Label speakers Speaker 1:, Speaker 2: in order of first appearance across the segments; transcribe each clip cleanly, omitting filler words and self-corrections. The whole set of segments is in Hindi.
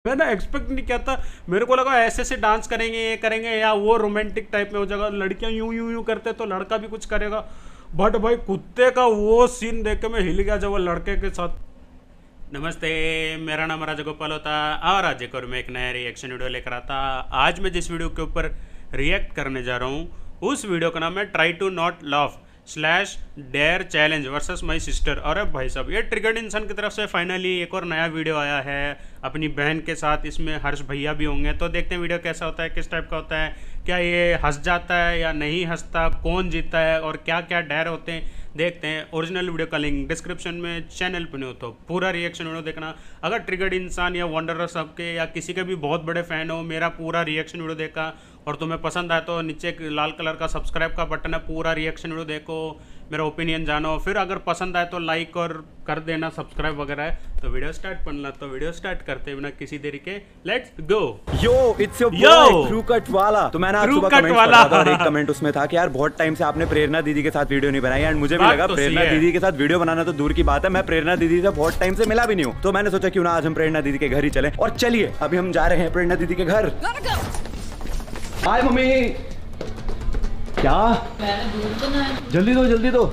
Speaker 1: मैंने एक्सपेक्ट नहीं किया था। मेरे को लगा ऐसे से डांस करेंगे, ये करेंगे, या वो रोमांटिक टाइप में हो जाएगा, लड़कियां यूं यूं यूं करते तो लड़का भी कुछ करेगा। बट भाई कुत्ते का वो सीन देख के मैं हिल गया जब वो लड़के के साथ। नमस्ते, मेरा नाम राजा गोपाल होता और आज एक और मैं एक नया रिएक्शन वीडियो लेकर आता। आज मैं जिस वीडियो के ऊपर रिएक्ट करने जा रहा हूँ उस वीडियो का नाम है try to not laugh /dare challenge versus my sister. और अब भाई साहब, ये ट्रिगर्ड इंसान की तरफ से फाइनली एक और नया वीडियो आया है अपनी बहन के साथ। इसमें हर्ष भैया भी होंगे, तो देखते हैं वीडियो कैसा होता है, किस टाइप का होता है, क्या ये हंस जाता है या नहीं हंसता, कौन जीता है और क्या क्या डेयर होते हैं, देखते हैं। ओरिजिनल वीडियो का लिंक डिस्क्रिप्शन में, चैनल पर नहीं हो तो पूरा रिएक्शन वीडियो देखना। अगर ट्रिगर्ड इंसान या वंडरर सबके या किसी के भी बहुत बड़े फैन हो, मेरा पूरा रिएक्शन वीडियो देखा और तुम्हें पसंद आए तो नीचे एक लाल कलर का सब्सक्राइब का बटन है, पूरा रिएक्शन वीडियो देखो, मेरा ओपिनियन जानो। फिर अगर पसंद आए तो लाइक और कर देना, सब्सक्राइब वगैरह है। तो वीडियो स्टार्ट करना, तो वीडियो स्टार्ट करते बिना किसी देरी के, let's go.
Speaker 2: Yo it's your boy crew cut वाला। तो मैंने आज सुबह कमेंट पढ़ा था और एक कमेंट उसमें था कि यार बहुत टाइम से आपने प्रेरणा दीदी के साथ वीडियो नहीं बनाई। एंड मुझे भी लगा प्रेरणा दीदी के साथ वीडियो बनाना तो दूर की बात है, मैं प्रेरणा दीदी से बहुत टाइम से मिला भी नहीं हूँ। तो मैंने सोचा क्यों ना आज हम प्रेरणा दीदी के घर ही चलें। और चलिए अभी हम जा रहे हैं प्रेरणा दीदी के घर। Hi mummy. क्या? जल्दी दो जल्दी दो।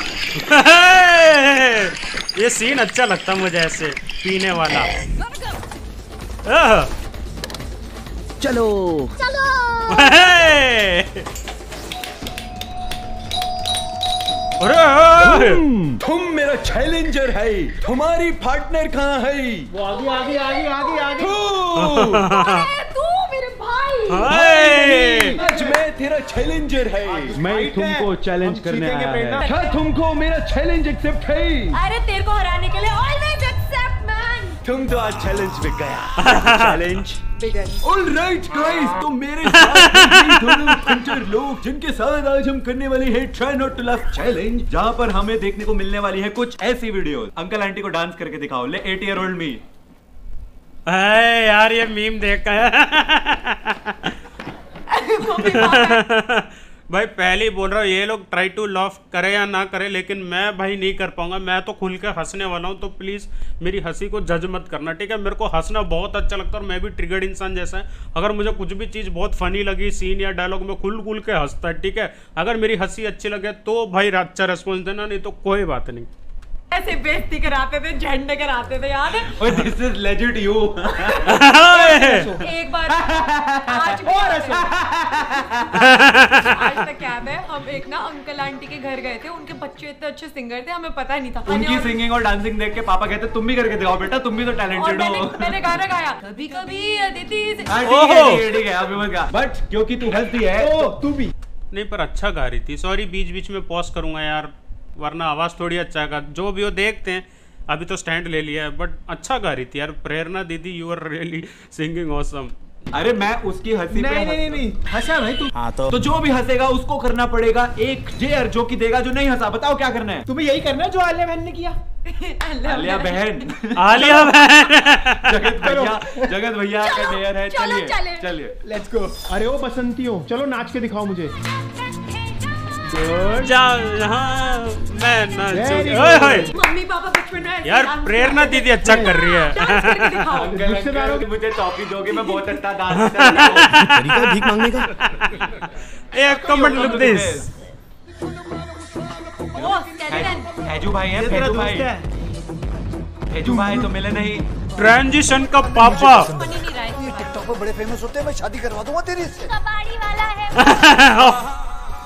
Speaker 1: ये सीन अच्छा लगता मुझे, ऐसे पीने वाला।
Speaker 2: चलो
Speaker 3: चलो।
Speaker 1: अरे
Speaker 2: तुम मेरा चैलेंजर है, तुम्हारी पार्टनर कहाँ है?
Speaker 4: वो आगे आगे आगे आगे आगे।
Speaker 3: तू मेरे भाई।
Speaker 2: आज मैं तेरा चैलेंजर है।
Speaker 4: मैं तुमको चैलेंज करने आया है।
Speaker 2: क्या तुमको मेरा चैलेंज एक्सेप्ट है?
Speaker 3: अरे तेरे को हराने के लिए ऑलवेज एक्सेप्ट मैन।
Speaker 2: तुम तो आज चैलेंज बिक गया। चैलेंज ऑलराइट गाइस, तो मेरे साथ दोनों पंचर लोग जिनके साथ आज हम करने वाले हैं try not to laugh challenge, जहां पर हमें देखने को मिलने वाली है कुछ ऐसी वीडियोस। अंकल आंटी को डांस करके दिखाओ। ले 8 ईयर ओल्ड मी।
Speaker 1: यार ये मीम देखा है। भाई पहले ही बोल रहा हूँ, ये लोग ट्राई टू लाफ करे या ना करे, लेकिन मैं भाई नहीं कर पाऊंगा। मैं तो खुल के हंसने वाला हूँ, तो प्लीज़ मेरी हंसी को जज मत करना, ठीक है? मेरे को हंसना बहुत अच्छा लगता है और मैं भी ट्रिगर्ड इंसान जैसा है। अगर मुझे कुछ भी चीज़ बहुत फनी लगी, सीन या डायलॉग, में खुल के हंसता है, ठीक है? अगर मेरी हंसी अच्छी लगे तो भाई अच्छा रेस्पॉन्स देना, नहीं तो कोई बात नहीं।
Speaker 3: ऐसे बेइज्जती कराते थे, झंडे कराते थे, याद है?
Speaker 2: ओए दिस इज लेजिट यू।
Speaker 3: एक बार आज तक क्या है, हम एक ना अंकल आंटी के घर गए थे, उनके बच्चे इतने अच्छे सिंगर थे, हमें पता नहीं था।
Speaker 2: उनकी सिंगिंग और डांसिंग देख के पापा कहते तुम भी करके दिखाओ बेटा, तुम भी तो टैलेंटेड हो।
Speaker 3: मैंने गाना गाया, कभी कभी अदिति।
Speaker 2: ठीक है अभी मत गा, बट क्योंकि तू हंसती है तू भी
Speaker 1: नहीं, पर अच्छा गा रही थी। सॉरी, बीच बीच में पॉज करूंगा यार, वरना आवाज़ थोड़ी अच्छा है। जो भी हो देखते हैं, अभी तो स्टैंड ले लिया है, बट अच्छा गा रही थी यार प्रेरणा दीदी। You are really singing awesome.
Speaker 2: अरे मैं उसकी हंसी पे
Speaker 4: नहीं हंसा भाई तू।
Speaker 2: हाँ तो जो भी हंसेगा उसको करना पड़ेगा एक डेयर, जो कि देगा जो नहीं हंसा। बताओ क्या करना है?
Speaker 4: तुम्हें यही करना है जो आलिया बहन ने किया।
Speaker 2: आलिया बहन जगत भैया का डेयर है। चलिए
Speaker 4: लेट्स गो। अरे ओ बसंतियों, चलो नाच के दिखाओ मुझे।
Speaker 3: मम्मी पापा बचपन में
Speaker 1: यार प्रेरणा दीदी अच्छा कर रही है।
Speaker 2: अंकल मुझे टॉफी दोगे, मैं बहुत अच्छा डांस करूंगा। भीख मांगने का
Speaker 1: एक कमेंट लिख दिस।
Speaker 2: हैजू भाई है, हैजू भाई तो मिले नहीं।
Speaker 1: ट्रांजिशन का पापा
Speaker 5: ये टिकटॉक पर बड़े फेमस होते हैं, मैं शादी करवा दूंगा तेरी इससे।
Speaker 3: कबाड़ी वाला है।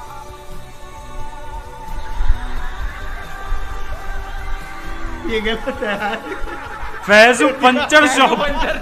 Speaker 4: ये गलत है यार।
Speaker 1: Faizu puncture shop.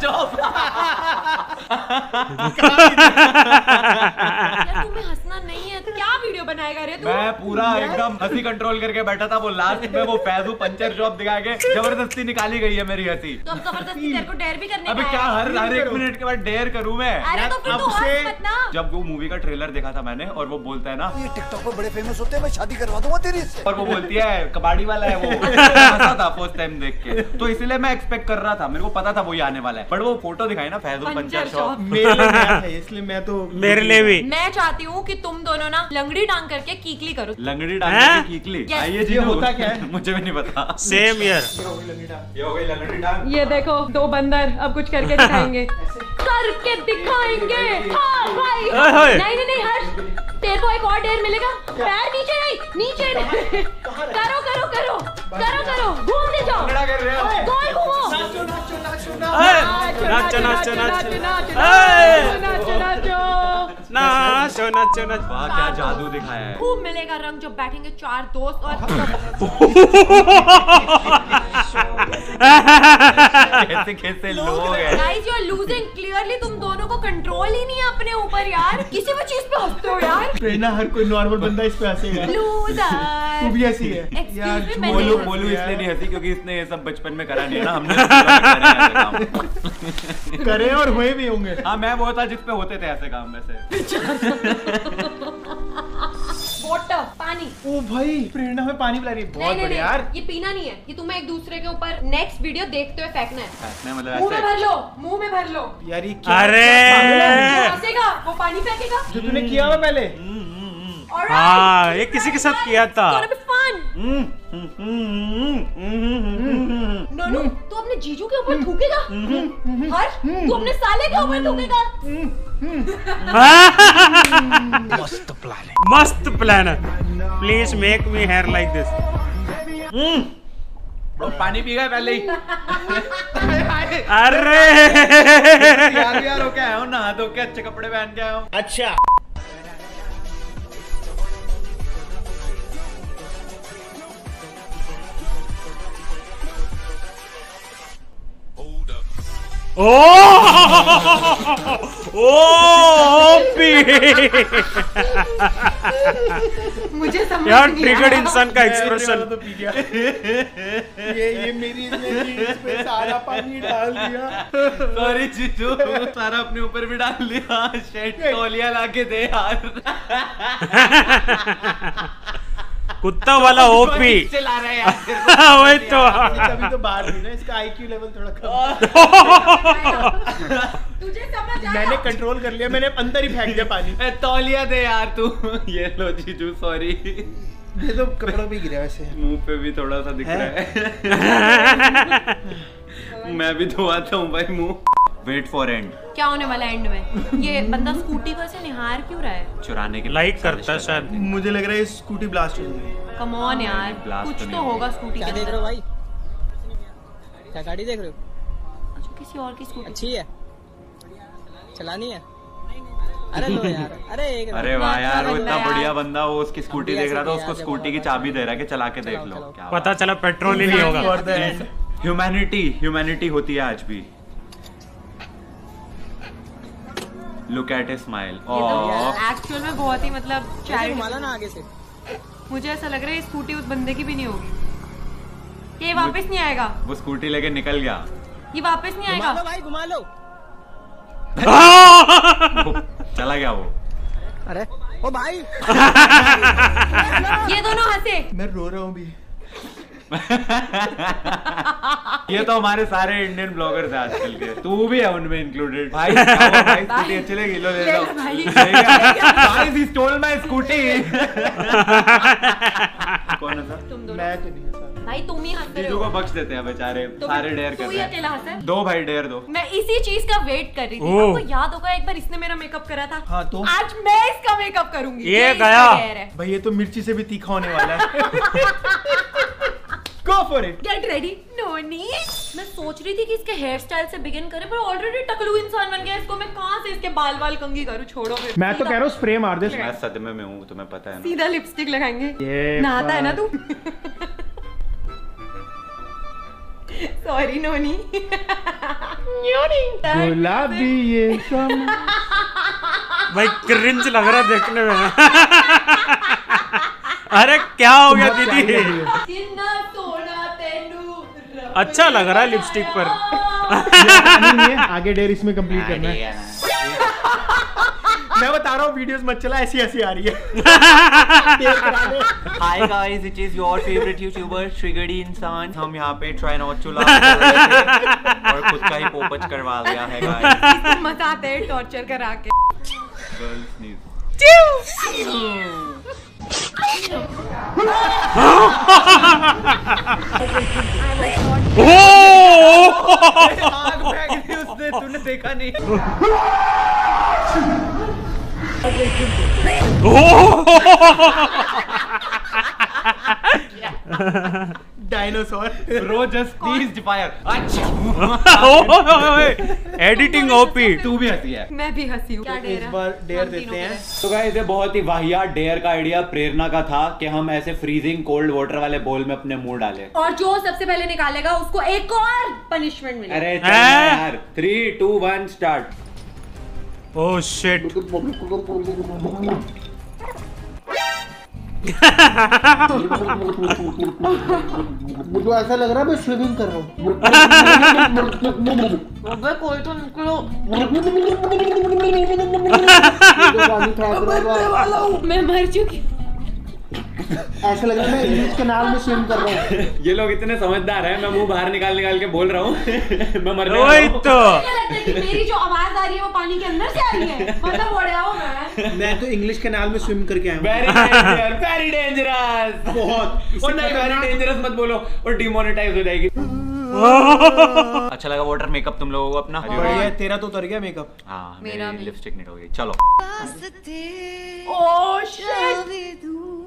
Speaker 3: तुम्हें हंसना नहीं है तो क्या वीडियो बनाएगा रे तू?
Speaker 2: मैं पूरा एकदम हंसी कंट्रोल करके बैठा था। वो लास्ट में वो फैजू पंचर शॉप दिखा के जबरदस्ती निकाली गई है मेरी हंसी।
Speaker 3: तो अब जबरदस्ती तेरे को डेयर भी करने का है।
Speaker 2: अबे क्या हर एक मिनट के बाद डेयर करूं मैं?
Speaker 3: अरे तो फिर तू हंस मत ना।
Speaker 2: जब वो मूवी का ट्रेलर देखा था मैंने, और वो बोलता है ना,
Speaker 5: ये टिकटॉक पर बड़े फेमस होते हैं, मैं शादी करवा दूंगा तेरी इससे।
Speaker 2: और वो बोलती है कबाड़ी वाला है, वो हंसा था फर्स्ट टाइम देख के। तो इसलिए मैं एक्सपेक्ट कर रहा था, मेरे को पता था वो आने वाला है। बट वो फोटो दिखाई ना फैजू पंचर शॉप,
Speaker 4: मेरे लिए नया था, इसलिए मैं तो
Speaker 1: मेरे लिए भी।
Speaker 3: मैं चाहती हूँ कि तुम दोनों ना लंगड़ी डांग करके कीकली करो।
Speaker 2: लंगड़ी डांग करके कीकली?
Speaker 3: Yes.
Speaker 2: ये
Speaker 4: ये होता क्या है?
Speaker 2: मुझे भी नहीं पता।
Speaker 1: Same year.
Speaker 2: ये हो गई लंगड़ी डांग।
Speaker 3: ये देखो 2 बंदर अब कुछ करके दिखाएंगे। करके दिखाएंगे। हाँ भाई। नहीं हर्ष, तेरे को एक और डेयर मिलेगा। पैर नीचे नहीं। करो घूमने जाओ। गोल घूमो।
Speaker 1: नाचो।
Speaker 2: वाह क्या जादू दिखाया है।
Speaker 3: खूब मिलेगा रंग जब बैठेंगे 4 दोस्त और
Speaker 2: कैसे लोग हैं।
Speaker 3: Guys you are losing clearly. तुम दोनों को कंट्रोल ही नहीं है अपने ऊपर यार। किसी भी चीज पे हंसते हो यार।
Speaker 4: प्रेरणा, हर कोई नॉर्मल बंदा इस पे हंसेगा।
Speaker 3: लूजर।
Speaker 4: तू भी ऐसी है
Speaker 3: यार।
Speaker 2: बोलू इसलिए नहीं हंसी क्योंकि इसने ये सब बचपन में करा नहीं है ना। हमने
Speaker 4: करे और हुए भी होंगे।
Speaker 2: हाँ मैं वो था जिसपे होते थे ऐसे काम वैसे।
Speaker 3: वाटर, पानी।
Speaker 4: ओ भाई, प्रेरणा में पानी पिला रही है। बहुत
Speaker 3: नहीं,
Speaker 4: बढ़िया यार।
Speaker 3: ये पीना नहीं है, ये तुम्हें एक दूसरे के ऊपर नेक्स्ट वीडियो देखते हुए फेंकना है।
Speaker 2: मतलब
Speaker 3: मुंह में भर लो, मुंह में भर लो।
Speaker 4: यार ये क्या?
Speaker 1: अरे
Speaker 3: जो हंसेगा वो पानी फेंकेगा।
Speaker 4: जो तूने किया हुआ पहले।
Speaker 1: हाँ, ये किसी के साथ किया था।
Speaker 3: नोनू, तू अपने जीजू के ऊपर थूकेगा? हर्ष, तू अपने साले के ऊपर थूकेगा?
Speaker 1: मस्त प्लान है। Please make me hair like this.
Speaker 2: पानी पी गए पहले ही।
Speaker 1: अरे
Speaker 2: यार हो क्या आया हूँ, नहा धो के अच्छे कपड़े पहन के आया हूँ।
Speaker 4: अच्छा
Speaker 3: मुझे समझ
Speaker 1: यार
Speaker 3: नहीं
Speaker 1: ट्रिगर्ड
Speaker 3: आया।
Speaker 1: इंसान का एक्सप्रेशन।
Speaker 4: तो पी गया। ये मेरी जीन्स पे सारा पानी डाल दिया।
Speaker 2: सॉरी जीजू, सारा अपने ऊपर भी डाल दिया। शेट तौलिया लाके दे यार।
Speaker 1: कुत्ता वाला ओपी
Speaker 2: चला रहा है यार।
Speaker 1: वही तो।
Speaker 4: तभी तो बाहर थी ना, इसका आईक्यू लेवल थोड़ा कम।
Speaker 3: तुझे समझ आया?
Speaker 4: मैंने कंट्रोल कर लिया, मैंने अंदर ही फेंक दिया पानी।
Speaker 2: तौलिया दे यार तू। ये लो जीजू, सॉरी।
Speaker 4: ये तो कपड़ों पे गिरा वैसे।
Speaker 2: मुंह पे भी थोड़ा सा दिख रहा है। मैं भी धोआता हूँ भाई मुंह। Wait for end.
Speaker 3: क्या होने वाला एंड में? ये बंदा स्कूटी को ऐसे निहार क्यों रहा है?
Speaker 2: चुराने के
Speaker 1: लाइक करता है शायद।
Speaker 4: मुझे लग रहा है स्कूटी ब्लास्ट हो जाएगी।
Speaker 3: कम ऑन यार,
Speaker 2: blast
Speaker 3: कुछ
Speaker 2: तो
Speaker 3: तो
Speaker 2: नहीं
Speaker 3: होगा स्कूटी
Speaker 6: क्या
Speaker 3: के
Speaker 6: देख रहे
Speaker 3: अंदर।
Speaker 6: हो भाई? क्या गाड़ी देख रहे हो?
Speaker 3: अच्छा, किसी और की स्कूटी।
Speaker 6: अच्छी है, चलानी है? अरे लो यार,
Speaker 2: अरे वाह यार, वो इतना
Speaker 3: यार।
Speaker 2: बढ़िया बंदा, वो उसकी स्कूटी देख रहा था, उसको स्कूटी की चाबी दे रहा है कि चला के देख लो। क्या
Speaker 1: पता चला पेट्रोल ही नहीं होगा।
Speaker 2: ह्यूमैनिटी होती है आज भी। Look at a smile.
Speaker 3: Actual में बहुत ही मतलब charity-
Speaker 6: घुमा लो ना आगे से।
Speaker 3: मुझे ऐसा लग रहा है ये स्कूटी उस बंदे की भी नहीं होगी। ये वापस नहीं आएगा,
Speaker 2: वो स्कूटी लेके निकल गया।
Speaker 3: ये वापस नहीं
Speaker 6: घुमा लो
Speaker 3: आएगा।
Speaker 6: भाई, घुमा लो।
Speaker 2: चला गया वो।
Speaker 6: अरे ओ भाई।
Speaker 3: ये दोनों हंसे।
Speaker 4: मैं रो रहा हूँ भी।
Speaker 2: ये तो हमारे सारे इंडियन ब्लॉगर्स हैं आजकल के, तू भी है उनमें इंक्लूडेड। भाई स्कूटी अच्छी लगी, लो ले लो
Speaker 3: भाई।
Speaker 2: Guys, he stole my scooty। कौन है सर?
Speaker 3: तुम दोनों
Speaker 4: मैं तो नहीं हंसा।
Speaker 3: भाई, तुम ही हंस रहे
Speaker 2: जीजू
Speaker 3: हो।
Speaker 2: को बख्श देते हैं बेचारे,
Speaker 3: तुम-
Speaker 2: सारे डेयर कर
Speaker 3: तू ही
Speaker 2: रहे
Speaker 3: अकेला
Speaker 2: हैं।
Speaker 3: हंसा है।
Speaker 2: दो भाई डेयर दो।
Speaker 3: मैं इसी चीज का वेट कर रही थी।
Speaker 1: ओह।
Speaker 3: आपको याद होगा एक बार इसने मेरा मेकअप करा था।
Speaker 4: हाँ, तो?
Speaker 3: आज मैं इसका मेकअप करूंगी।
Speaker 1: ये
Speaker 3: इसका
Speaker 1: गया।
Speaker 3: hair है।
Speaker 4: भाई ये तो मिर्ची से भी तीखा होने वाला है। Go for it।
Speaker 3: Get ready Noni. मैं सोच रही थी कि इसके हेयर स्टाइल से बिगिन करें, पर ऑलरेडी टकलू इंसान बन गया। इसको मैं कहाँ से इसके बाल बाल कंघी करूँ? छोड़ो फिर।
Speaker 4: मैं तो कह रहा हूँ स्प्रे मार दे।
Speaker 2: मैं सदमे में हूँ, तुम्हें पता है ना।
Speaker 3: सीधा लिपस्टिक लगाएंगे।
Speaker 4: ये
Speaker 3: नहाता है ना तू? सॉरी नोनी।
Speaker 4: गुलाबी ये सम।
Speaker 1: भाई क्रिंज लग रहा है देखने में। अरे क्या हो गया दीदी?
Speaker 3: कितना सोना तेनू
Speaker 1: अच्छा लग रहा है लिपस्टिक पर।
Speaker 4: नहीं है, आगे डेयर इसमें कंप्लीट करना है। मैं बता रहा हूँ, वीडियोस मत चला, ऐसी ऐसी आ रही है।
Speaker 2: Hi guys, it is your favorite YouTuber triggered इंसान। हम यहाँ पे try not to laugh और खुद का ही पोपच करवा लिया है guys।
Speaker 3: इसको मजा आता है टॉर्चर करा के।
Speaker 2: Girls need आग फेंक दी उसने, तूने देखा नहीं?
Speaker 4: Dinosaur
Speaker 2: bro just please fire.
Speaker 1: Editing OP.
Speaker 2: तू भी हंसी है।
Speaker 3: मैं भी हंसी हूँ।
Speaker 4: इस बार डेयर देते हैं।
Speaker 2: तो गाइस ये बहुत ही वाहियात डेयर का आइडिया प्रेरणा का था कि हम ऐसे फ्रीजिंग कोल्ड वाटर वाले बोल में अपने मुंह डालें।
Speaker 3: और जो सबसे पहले निकालेगा उसको एक और पनिशमेंट मिलेगा।
Speaker 2: अरे चल यार 3 2 1 स्टार्ट।
Speaker 1: Oh shit.
Speaker 4: मुझे ऐसा लग रहा है मैं स्विमिंग कर रहा हूँ।
Speaker 3: अबे कोई तो निकलो। मैं मर चुकी।
Speaker 4: ऐसा लग रहा है मैं इंग्लिश कैनाल में स्विम कर रहा हूँ।
Speaker 2: ये लोग इतने समझदार हैं, मैं मुंह बाहर निकाल के बोल रहा हूँ। मैं मर रहा
Speaker 1: वही
Speaker 2: हूँ।
Speaker 1: तो
Speaker 3: मुझे लगता है कि मेरी जो आवाज आ रही है वो पानी के अंदर से आ रही है। मतलब उड़ रहा हूँ
Speaker 4: मैं तो इंग्लिश कैनाल में स्विम करके आया हूँ।
Speaker 2: वेरी डेंजरस बहुत। और नहीं वेरी डेंजरस मत बोलो और डिमोनेटाइज हो जाएगी। अच्छा लगा वाटर मेकअप तुम लोगों को अपना?
Speaker 4: बढ़िया, तेरा तो उतर गया मेकअप।
Speaker 2: हाँ
Speaker 3: मेरा
Speaker 2: मेरी लिपस्टिक नहीं हो गई। चलो
Speaker 3: ओह शिट।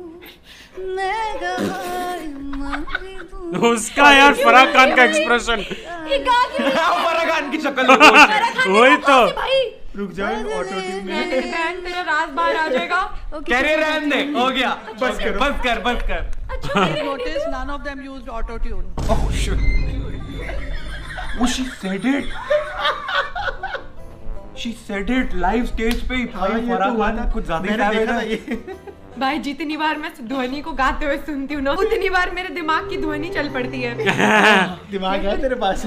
Speaker 1: उसका यार फराह खान का एक्सप्रेशन।
Speaker 3: ये गा के
Speaker 2: फराह खान की शक्ल नहीं बोल रही।
Speaker 1: वही तो।
Speaker 3: भाई
Speaker 4: रुक जाओ ऑटो ट्यून में।
Speaker 3: मेरी बहन तेरा राज बाहर आ जाएगा।
Speaker 2: कह रहे रहने दे, हो गया। बस कर बस कर बस कर।
Speaker 3: अच्छा
Speaker 6: Notice none of them used auto tune.
Speaker 2: Oh shit. Oh she said it. She said it live stage पे ही। भाई फराह खान कुछ ज्यादा ही
Speaker 4: मैंने
Speaker 2: है
Speaker 4: देखा
Speaker 2: ना
Speaker 4: था ये।
Speaker 3: भाई जितनी बार मैं ध्वनि को गाते हुए सुनती हूँ ना उतनी बार मेरे दिमाग की ध्वनि चल पड़ती है।
Speaker 4: दिमाग है तेरे पास?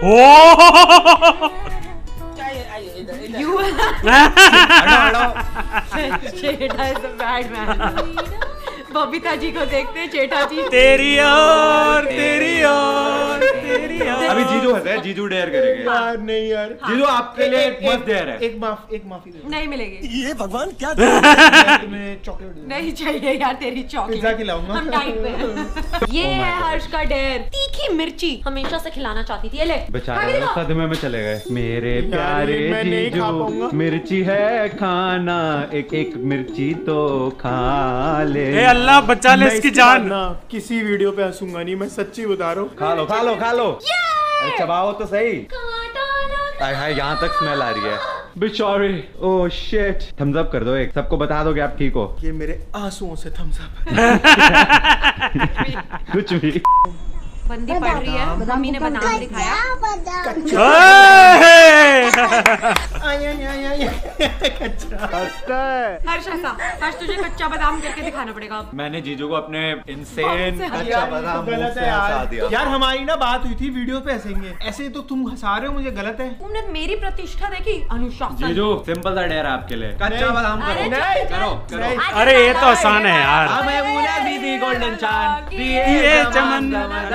Speaker 3: You
Speaker 2: हटो
Speaker 3: चेटा is a bad man। Babita ji को देखते चेटा जी।
Speaker 1: तेरी और तेरी और तेरी और।
Speaker 2: अभी जीजू हंसे, जीजू डेयर करेंगे।
Speaker 4: यार नहीं यार।
Speaker 2: जीजू आपके लिए मस्त डेयर है।
Speaker 4: एक माफी दे।
Speaker 3: नहीं मिलेगी।
Speaker 5: ये भगवान क्या
Speaker 4: तुम्हें चॉकलेट दे।
Speaker 3: नहीं चाहिए यार तेरी चॉकलेट।
Speaker 4: पिज्जा खिलाऊंगा।
Speaker 3: हम डाइट पे हैं। ये है हर्ष का डेयर। तीखी मिर्ची हमेशा से खिलाना चाहती थी। ये ले
Speaker 2: बेचारे सदमे में चले गए। मेरे प्यारे
Speaker 4: मैं नहीं खा पाऊंगा।
Speaker 2: जीजू मिर्ची है खाना, एक एक मिर्ची तो खा ले।
Speaker 1: ए अल्लाह बचा ले इसकी जान।
Speaker 4: किसी वीडियो पे हंसूंगा नहीं, मैं सच्ची बता रहा हूँ।
Speaker 2: खा लो खा लो खा लो। अरे चबाओ तो सही। हाय हाय यहाँ तक स्मेल आ रही है बेचारे। Oh shit. थम्स अप कर दो एक, सबको बता दो कि आप ठीक हो।
Speaker 4: ये मेरे आंसुओं से थम्स अप।
Speaker 2: कुछ भी।
Speaker 3: बंदी पड़ रही है। मम्मी ने बादाम दिखाया। हर्ष ऐसा हर्ष तुझे कच्चा बादाम करके दिखाना पड़ेगा।
Speaker 2: मैंने जीजू को अपने इंसेन
Speaker 3: अच्छा
Speaker 2: बादाम
Speaker 4: गलत है यार। हमारी ना बात हुई थी वीडियो पे हंसेंगे, ऐसे तो तुम हंसा रहे हो मुझे, गलत है।
Speaker 3: तुमने मेरी प्रतिष्ठा देखी। अनुशासन।
Speaker 2: जीजू सिंपल सा डेयर है आपके लिए, कच्चा बादाम
Speaker 3: अरे
Speaker 2: करो।
Speaker 3: नहीं,
Speaker 2: करो करो।
Speaker 1: अरे ये तो आसान है यार।
Speaker 2: हमें बोला दीदी गोल्डन चांद
Speaker 1: दिए चमन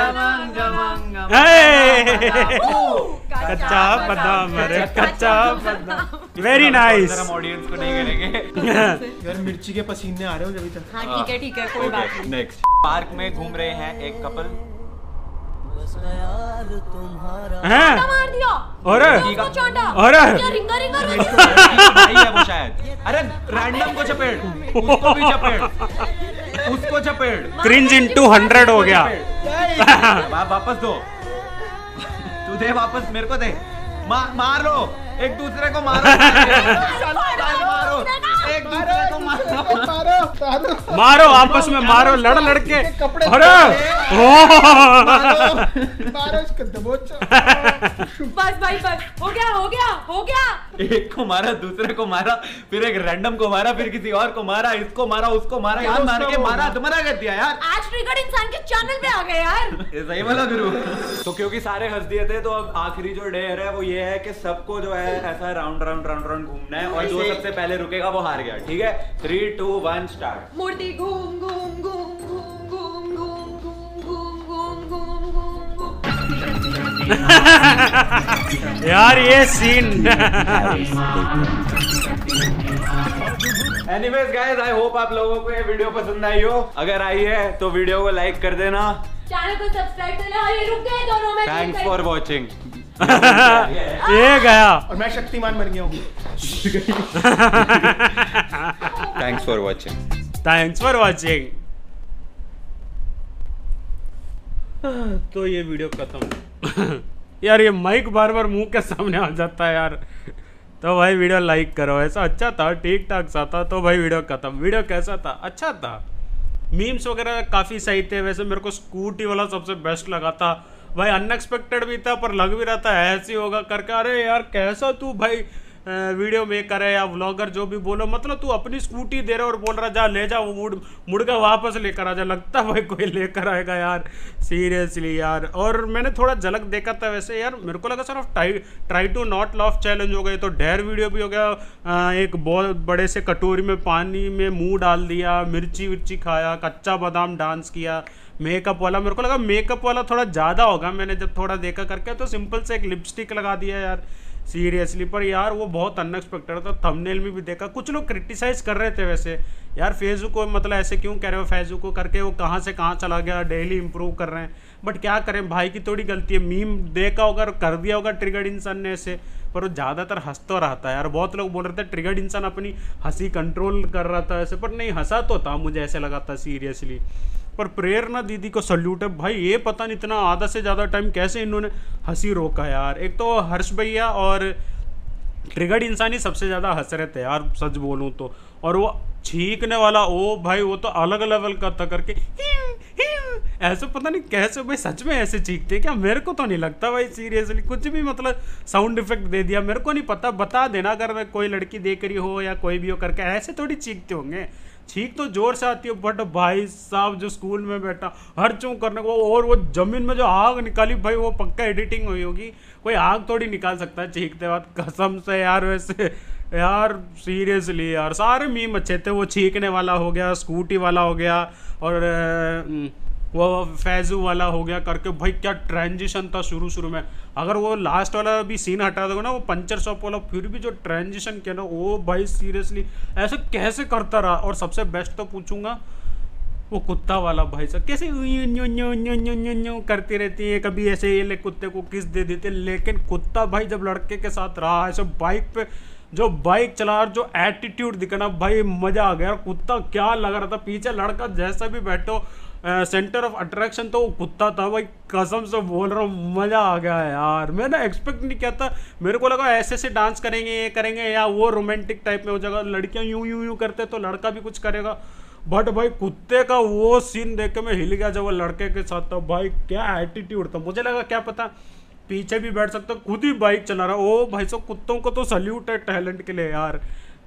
Speaker 1: कच्चा बादाम। अरे कच्चा बादाम। Very nice.
Speaker 2: हम ऑडियंस को नहीं करेंगे।
Speaker 4: यार मिर्ची के पसीने आ रहे हो अभी तक।
Speaker 3: हाँ ठीक है कोई बात नहीं।
Speaker 2: नेक्स्ट पार्क में घूम रहे हैं एक कपल।
Speaker 1: हैं?
Speaker 3: मार दिया।
Speaker 1: अरे
Speaker 3: उसको चाटा।
Speaker 1: अरे
Speaker 3: क्या रिंगा रिंगा
Speaker 2: भाई है वो शायद। अरे रैंडम को चपेट, उसको भी चपेट, उसको चपेट।
Speaker 1: क्रिंज इनटू 100 हो गया।
Speaker 2: वापस दो, तू दे वापस मेरे को दे। मार लो एक दूसरे को, मारो मारो एक दूसरे को,
Speaker 1: मारो आपस में मारो, लड़ लड़के। अरे
Speaker 3: बस भाई बस हो गया हो गया हो गया।
Speaker 2: एक को मारा, दूसरे को मारा, फिर एक रैंडम को मारा, फिर किसी और को मारा, इसको मारा, उसको मारा, यार मार के मारा, तुम्हारा कर दिया यार।
Speaker 3: आज ट्रिगर्ड इंसान के चैनल पे आ गए यार।
Speaker 2: ये सही बोला गुरु। तो क्योंकि सारे हंस दिए थे तो अब आखिरी जो डेयर है वो ये है कि सबको जो है ऐसा राउंड राउंड राउंड राउंड घूमना है और जो सबसे पहले रुकेगा वो हार गया। ठीक है 3 2 1 स्टार्ट।
Speaker 3: मूर्ति घूम घूम घूम घूम घूम घूम घूम घूम घूम घूम।
Speaker 1: यार ये scene
Speaker 2: anyways guys, I hope आप लोगों को ये वीडियो पसंद आई हो। अगर आई है तो वीडियो को लाइक कर देना,
Speaker 3: चैनल को सब्सक्राइब करना। और ये रुक गए दोनों में।
Speaker 2: Thanks for watching.
Speaker 1: ये गया
Speaker 4: और मैं शक्तिमान बन गया हूँ।
Speaker 2: Thanks for watching.
Speaker 1: Thanks for watching. तो ये वीडियो खत्म। यार ये माइक बार बार मुंह के सामने आ जाता है यार। तो भाई वीडियो लाइक करो। ऐसा अच्छा था, ठीक ठाक सा था। तो भाई वीडियो खत्म। वीडियो कैसा था? अच्छा था। मीम्स वगैरह काफ़ी सही थे। वैसे मेरे को स्कूटी वाला सबसे बेस्ट लगा था भाई। अनएक्सपेक्टेड भी था पर लग भी रहा था ऐसे ही होगा करके। अरे यार कैसा तू भाई वीडियो मेकर है या व्लॉगर जो भी बोलो, मतलब तू अपनी स्कूटी दे रहा और बोल रहा जा ले जा, वो मुड़ के वापस लेकर आ जा। लगता भाई कोई लेकर आएगा यार, सीरियसली यार। और मैंने थोड़ा झलक देखा था वैसे यार। मेरे को लगा सिर्फ try to not laugh challenge हो गए, तो डेयर वीडियो भी हो गया। एक बहुत बड़े से कटोरी में पानी में मुँह डाल दिया, मिर्ची विर्ची खाया, कच्चा बादाम डांस किया, मेकअप वाला। मेरे को लगा मेकअप वाला थोड़ा ज़्यादा होगा, मैंने जब थोड़ा देखा करके। तो सिंपल से एक लिपस्टिक लगा दिया यार, सीरियसली। पर यार वो बहुत अनएक्सपेक्टेड था। थंबनेल में भी देखा, कुछ लोग क्रिटिसाइज कर रहे थे वैसे यार फेसबुक को, मतलब ऐसे क्यों कह रहे हो फेसबुक को करके, वो कहाँ से कहाँ चला गया, डेली इंप्रूव कर रहे हैं। बट क्या करें, भाई की थोड़ी गलती है। मीम देखा होगा, कर दिया होगा ट्रिगर्ड इंसान ने ऐसे, पर वो ज़्यादातर हंसता रहता है यार। बहुत लोग बोल रहे थे ट्रिगर्ड इंसान अपनी हंसी कंट्रोल कर रहा था ऐसे, पर नहीं, हंसा तो था, मुझे ऐसे लगा था सीरियसली। पर प्रेरणा दीदी को सल्यूट है भाई। ये पता नहीं इतना आधा से ज़्यादा टाइम कैसे इन्होंने हंसी रोका यार। एक तो हर्ष भैया और ट्रिगर्ड इंसान ही सबसे ज़्यादा हंस रहे थे यार, सच बोलूँ तो। और वो छींकने वाला, ओ भाई वो तो अलग लेवल का था करके, ऐसे पता नहीं कैसे भाई, सच में ऐसे चीखते क्या? मेरे को तो नहीं लगता भाई, सीरियसली। कुछ भी मतलब साउंड इफेक्ट दे दिया, मेरे को नहीं पता, बता देना अगर कोई लड़की देख रही हो या कोई भी हो करके। ऐसे थोड़ी चीखते होंगे, छींक तो जोर से आती है। बट भाई साहब जो स्कूल में बैठा हर चूँ करने को, और वो जमीन में जो आग निकाली भाई, वो पक्का एडिटिंग हुई होगी। कोई आग थोड़ी निकाल सकता है चीखते बाद, कसम से यार। वैसे यार सीरियसली यार सारे मीम अच्छे थे। वो छींकने वाला हो गया, स्कूटी वाला हो गया, और वो फैजू वाला हो गया करके। भाई क्या ट्रांजिशन था शुरू में। अगर वो लास्ट वाला भी सीन हटा दोगे ना, वो पंचर शॉप वाला, फिर भी जो ट्रांजिशन किया ना, वो भाई सीरियसली ऐसे कैसे करता रहा। और सबसे बेस्ट तो पूछूंगा वो कुत्ता वाला, भाई साहब कैसे करती रहती है, कभी ऐसे ये ले कुत्ते को किस दे देते। लेकिन कुत्ता भाई जब लड़के के साथ रहा ऐसे बाइक पे, जो बाइक चला जो एटीट्यूड दिखाना, भाई मजा आ गया। कुत्ता क्या लग रहा था, पीछे लड़का जैसा भी बैठो सेंटर ऑफ अट्रैक्शन तो वो कुत्ता था भाई, कसम से बोल रहा हूँ, मजा आ गया यार। मैंने एक्सपेक्ट नहीं किया था। मेरे को लगा ऐसे से डांस करेंगे, ये करेंगे, या वो रोमांटिक टाइप में हो जाएगा, लड़कियां यूं करते तो लड़का भी कुछ करेगा। बट भाई कुत्ते का वो सीन देख के मैं हिल गया जब वो लड़के के साथ था। भाई क्या एटीट्यूड था, मुझे लगा क्या पता पीछे भी बैठ सकता, खुद ही बाइक चला रहा। ओ भाई साहब कुत्तों को तो सल्यूट है टैलेंट के लिए यार।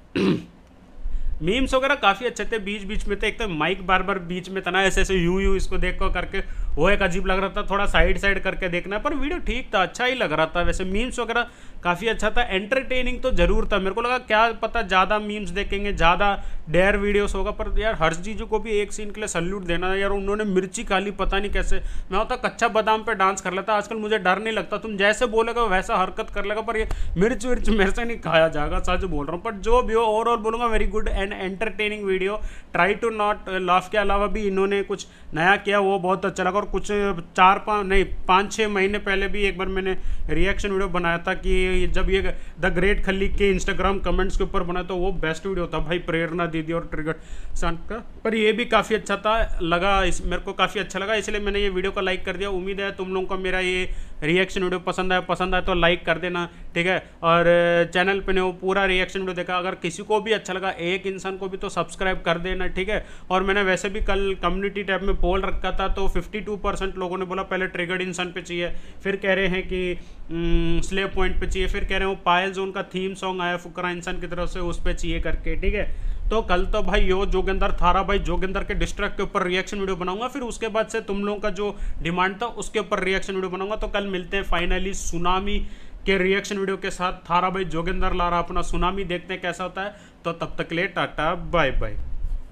Speaker 1: मीम्स वगैरह काफ़ी अच्छे थे, बीच में थे। एक तो माइक बार बीच में था ना, ऐसे यूं इसको देखो करके, वो एक अजीब लग रहा था। थोड़ा साइड करके देखना, पर वीडियो ठीक था, अच्छा ही लग रहा था। वैसे मीम्स वगैरह काफ़ी अच्छा था, एंटरटेनिंग तो जरूर था। मेरे को लगा क्या पता ज़्यादा मीम्स देखेंगे, ज़्यादा डेयर वीडियोस होगा। पर यार हर्ष जीजू को भी एक सीन के लिए सल्यूट देना यार। उन्होंने मिर्ची खा ली, पता नहीं कैसे। मैं होता कच्चा बादाम पे डांस कर लेता। आजकल मुझे डर नहीं लगता, तुम जैसे बोलेगा वैसा हरकत कर लेगा। पर ये मिर्च मेरे से नहीं खाया जाएगा, सच बोल रहा हूँ। पर जो भी हो ओवरऑल बोलूँगा very good and entertaining video. Try to not laugh के अलावा भी इन्होंने कुछ नया किया, वो बहुत अच्छा लगा। और कुछ 5-6 महीने पहले भी एक बार मैंने रिएक्शन वीडियो बनाया था कि जब ये द ग्रेट खली के इंस्टाग्राम कमेंट्स के ऊपर बना, तो वो बेस्ट वीडियो था भाई, प्रेरणा दीदी और ट्रिगर्ड इंसान का। पर ये भी काफ़ी अच्छा था, मेरे को काफ़ी अच्छा लगा, इसलिए मैंने ये वीडियो को लाइक कर दिया। उम्मीद है तुम लोगों को मेरा ये रिएक्शन वीडियो पसंद आया तो लाइक कर देना, ठीक है। और चैनल पे ने वो पूरा रिएक्शन वीडियो देखा। अगर किसी को भी अच्छा लगा, एक इंसान को भी, तो सब्सक्राइब कर देना, ठीक है। और मैंने वैसे भी कल कम्युनिटी टैब में पोल रखा था, तो 52% लोगों ने बोला पहले ट्रिगर्ड इंसान पे चाहिए, फिर कह रहे हैं कि स्लेव पॉइंट पे चाहिए, फिर कह रहे हैं वो पायल जोन का थीम सॉन्ग आया फुकरा इंसान की तरफ से, उस पर चाहिए करके, ठीक है। तो कल तो भाई यो जोगिंदर थारा भाई जोगिंदर के डिस्ट्रैक्ट के ऊपर रिएक्शन वीडियो बनाऊंगा। फिर उसके बाद से तुम लोगों का जो डिमांड था उसके ऊपर रिएक्शन वीडियो बनाऊंगा। तो कल मिलते हैं फाइनली सुनामी के रिएक्शन वीडियो के साथ। थारा भाई जोगिंदर ला रहा अपना सुनामी, देखते हैं कैसा होता है। तो तब तक के लिए टाटा बाय बाय।